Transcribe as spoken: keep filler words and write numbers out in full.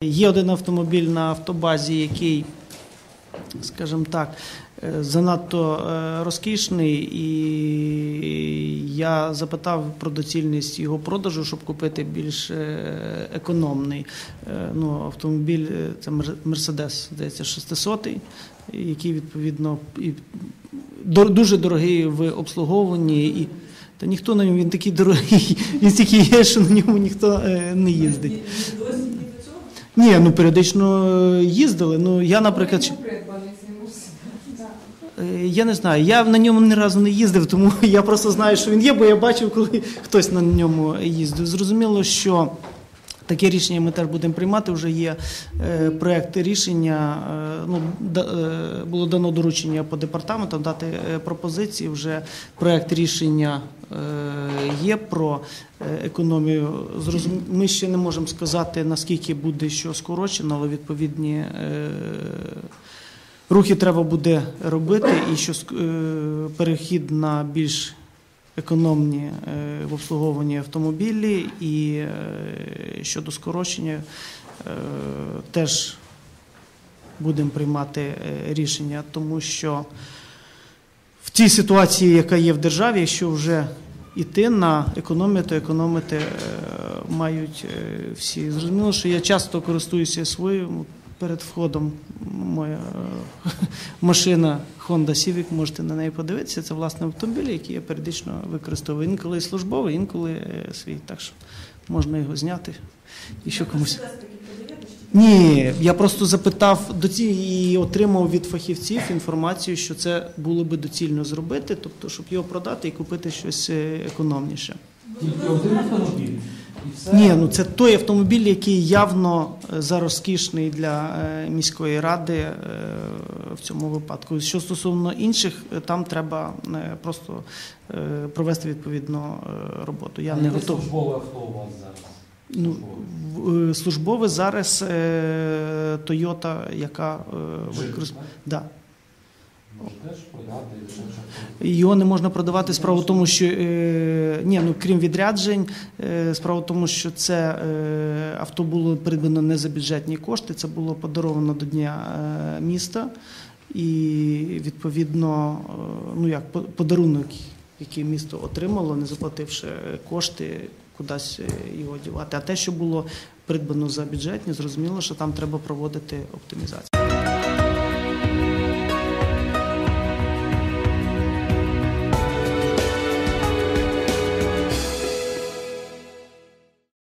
Є один автомобіль на автобазі, який, скажімо так, занадто розкішний, і я запитав про доцільність його продажу, щоб купити більш економний. Ну, автомобіль – це Мерседес, здається, шестисотий, який, відповідно, дуже дорогий в обслуговуванні. І та ніхто на ньому, він такий дорогий, він стільки є, що на ньому ніхто не їздить. Ні, ну періодично їздили. Ну, я, наприклад, я не знаю, я на ньому ні разу не їздив, тому я просто знаю, що він є, бо я бачив, коли хтось на ньому їздив. Зрозуміло, що таке рішення ми теж будемо приймати, вже є проєкт рішення, ну, було дано доручення по департаментам дати пропозиції, вже проєкт рішення є про економію. Ми ще не можемо сказати, наскільки буде що скорочено, але відповідні рухи треба буде робити, і що перехід на більш економні в обслуговуванні автомобілі, і щодо скорочення теж будемо приймати рішення, тому що в тій ситуації, яка є в державі, якщо вже йти на економію, то економити мають всі. Зрозуміло, що я часто користуюся своєю. Перед входом моя машина Honda Civic, можете на неї подивитися, це власне автомобіль, який я періодично використовую. Інколи службовий, інколи свій, так що можна його зняти і що комусь. Ні, я просто запитав і отримав від фахівців інформацію, що це було би доцільно зробити, тобто, щоб його продати і купити щось економніше. Тільки один автомобіль? Ні, ну це той автомобіль, який явно зарозкішний для міської ради в цьому випадку. Що стосовно інших, там треба просто провести відповідну роботу. Я а не яке готовий. Службове авто у вас зараз? Ну, службове зараз Toyota, яка використовує. Да. Може теж продати? Його не можна продавати, справа в тому, що, е, ні, ну, крім відряджень, е, справа в тому, що це е, авто було придбано не за бюджетні кошти, це було подаровано до Дня е, міста, і відповідно, е, ну як, подарунок, який місто отримало, не заплативши кошти, кудись його дівати. А те, що було придбано за бюджетні, зрозуміло, що там треба проводити оптимізацію.